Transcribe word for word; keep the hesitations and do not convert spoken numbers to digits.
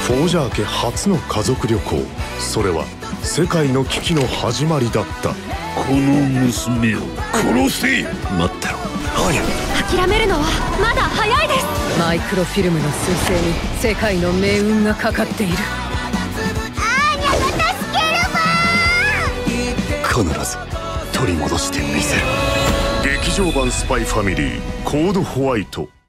フォージャー家初の家族旅行、それは世界の危機の始まりだった。 この娘を殺せ。 待ってろ。 諦めるのはまだ早いです。 マイクロフィルムの彗星に世界の命運がかかっている。 アーニャが助けるわ。 必ず取り戻してみせる。 劇場版スパイファミリーコードホワイト。